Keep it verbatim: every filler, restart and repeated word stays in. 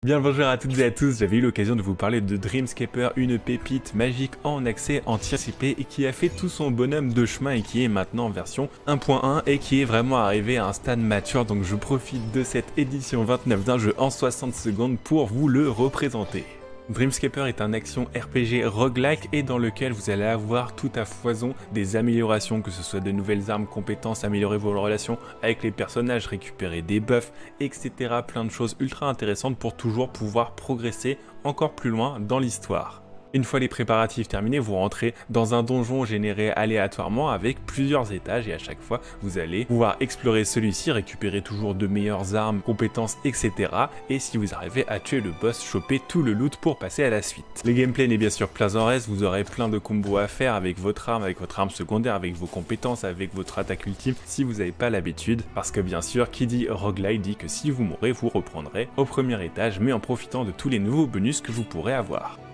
Bien le bonjour à toutes et à tous, j'avais eu l'occasion de vous parler de Dreamscaper, une pépite magique en accès anticipé et qui a fait tout son bonhomme de chemin et qui est maintenant en version un point un et qui est vraiment arrivé à un stade mature, donc je profite de cette édition vingt-neuf d'un jeu en soixante secondes pour vous le représenter. Dreamscaper est un action R P G roguelike et dans lequel vous allez avoir tout à foison des améliorations, que ce soit de nouvelles armes, compétences, améliorer vos relations avec les personnages, récupérer des buffs, et cetera. Plein de choses ultra intéressantes pour toujours pouvoir progresser encore plus loin dans l'histoire. Une fois les préparatifs terminés, vous rentrez dans un donjon généré aléatoirement avec plusieurs étages et à chaque fois vous allez pouvoir explorer celui-ci, récupérer toujours de meilleures armes, compétences, et cetera. Et si vous arrivez à tuer le boss, choper tout le loot pour passer à la suite. Le gameplay n'est bien sûr plein en reste, vous aurez plein de combos à faire avec votre arme, avec votre arme secondaire, avec vos compétences, avec votre attaque ultime si vous n'avez pas l'habitude. Parce que bien sûr, qui dit roguelike dit que si vous mourrez, vous reprendrez au premier étage mais en profitant de tous les nouveaux bonus que vous pourrez avoir.